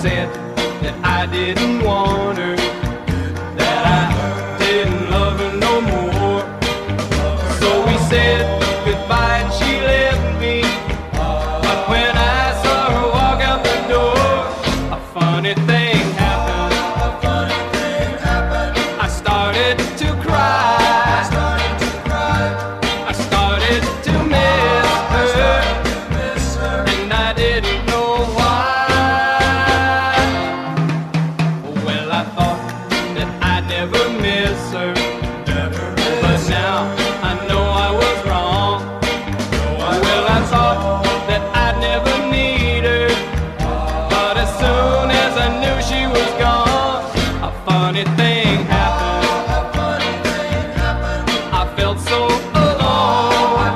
said that I didn't want her, that I didn't love her no more. So we said goodbye and she left me. But when I saw her walk out the door, a funny thing happened. I started to cry. I started to miss her, and I didn't know why. Well, I thought that I'd never miss her, but now I know I was wrong. Well, I thought that I'd never need her, but as soon as I knew she was gone, a funny thing happened. I felt so alone.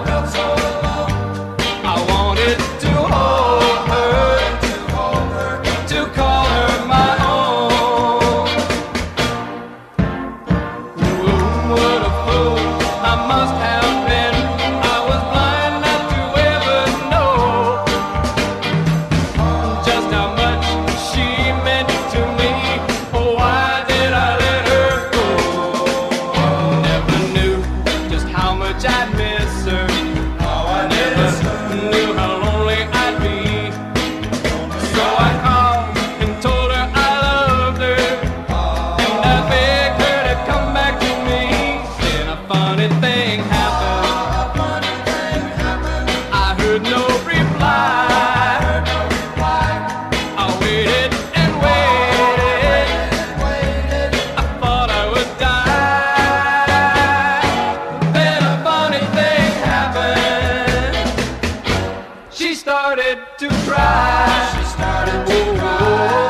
I wanted to hold her, to call her my own. Ooh, what a fool I must have been. I was blind not to ever know just how much she meant to me. Oh, why did I let her go? Never knew just how much I'd miss her. Never knew how lonely I'd be. So I called and told her I loved her, and I begged her to come back to me. Then a funny thing happened. I heard no reply. I waited and waited. I thought I would die. Then a funny thing happened. She started to cry.